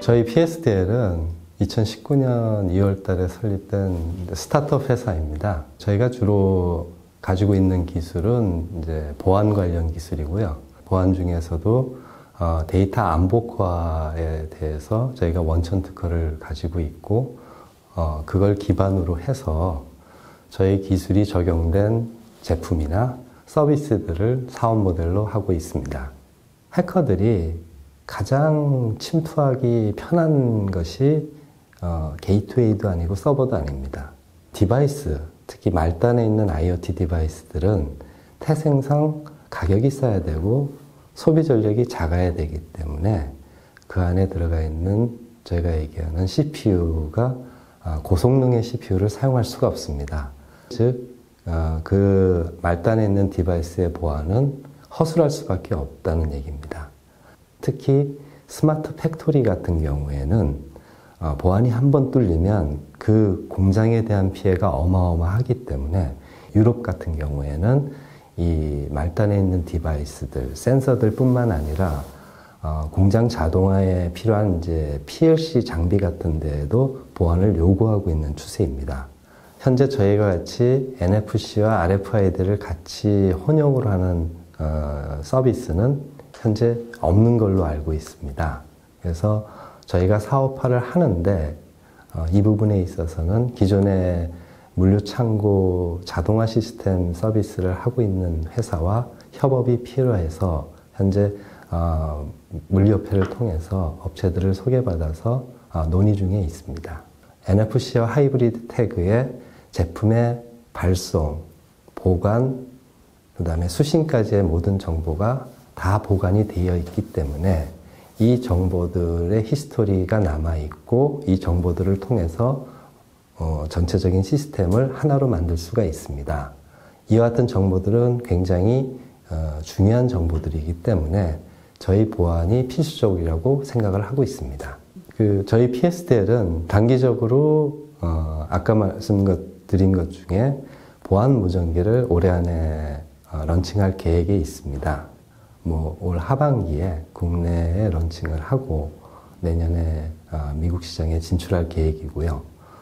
저희 PSDL은 2019년 2월 달에 설립된 스타트업 회사입니다. 저희가 주로 가지고 있는 기술은 이제 보안 관련 기술이고요. 보안 중에서도 데이터 안복화에 대해서 저희가 원천 특허를 가지고 있고, 그걸 기반으로 해서 저희 기술이 적용된 제품이나 서비스들을 사업 모델로 하고 있습니다. 해커들이 가장 침투하기 편한 것이 게이트웨이도 아니고 서버도 아닙니다. 디바이스, 특히 말단에 있는 IoT 디바이스들은 태생상 가격이 싸야 되고 소비 전력이 작아야 되기 때문에 그 안에 들어가 있는 저희가 얘기하는 CPU가 고성능의 CPU를 사용할 수가 없습니다. 즉, 그 말단에 있는 디바이스의 보안은 허술할 수밖에 없다는 얘기입니다. 특히 스마트 팩토리 같은 경우에는 보안이 한번 뚫리면 그 공장에 대한 피해가 어마어마하기 때문에 유럽 같은 경우에는 이 말단에 있는 디바이스들, 센서들 뿐만 아니라 공장 자동화에 필요한 이제 PLC 장비 같은 데에도 보안을 요구하고 있는 추세입니다. 현재 저희가 같이 NFC와 RFID를 같이 혼용으로 하는 서비스는 현재 없는 걸로 알고 있습니다. 그래서 저희가 사업화를 하는데 이 부분에 있어서는 기존의 물류창고 자동화 시스템 서비스를 하고 있는 회사와 협업이 필요해서 현재 물류협회를 통해서 업체들을 소개받아서 논의 중에 있습니다. NFC와 하이브리드 태그의 제품의 발송, 보관, 그 다음에 수신까지의 모든 정보가 다 보관이 되어 있기 때문에 이 정보들의 히스토리가 남아있고 이 정보들을 통해서 전체적인 시스템을 하나로 만들 수가 있습니다. 이와 같은 정보들은 굉장히 중요한 정보들이기 때문에 저희 보안이 필수적이라고 생각을 하고 있습니다. 저희 PSDL은 단기적으로 아까 말씀드린 것 중에 보안 무전기를 올해 안에 런칭할 계획이 있습니다. 올 하반기에 국내에 런칭을 하고 내년에 미국 시장에 진출할 계획이고요.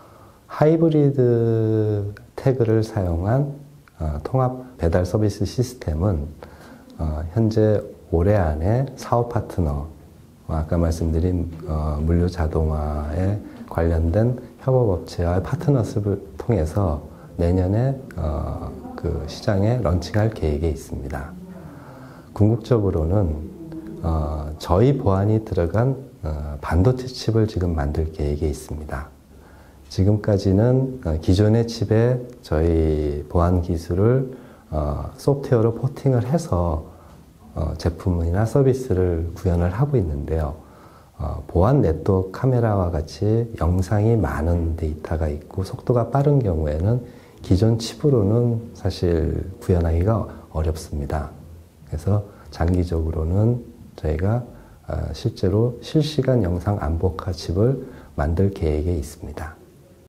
하이브리드 태그를 사용한 통합 배달 서비스 시스템은 현재 올해 안에 사업 파트너, 아까 말씀드린 물류 자동화에 관련된 협업업체와 파트너십을 통해서 내년에 그 시장에 런칭할 계획에 있습니다. 궁극적으로는 저희 보안이 들어간 반도체 칩을 지금 만들 계획에 있습니다. 지금까지는 기존의 칩에 저희 보안 기술을 소프트웨어로 포팅을 해서 제품이나 서비스를 구현을 하고 있는데요. 보안 네트워크 카메라와 같이 영상이 많은 데이터가 있고 속도가 빠른 경우에는 기존 칩으로는 사실 구현하기가 어렵습니다. 그래서 장기적으로는 저희가 실제로 실시간 영상 안복화 칩을 만들 계획에 있습니다.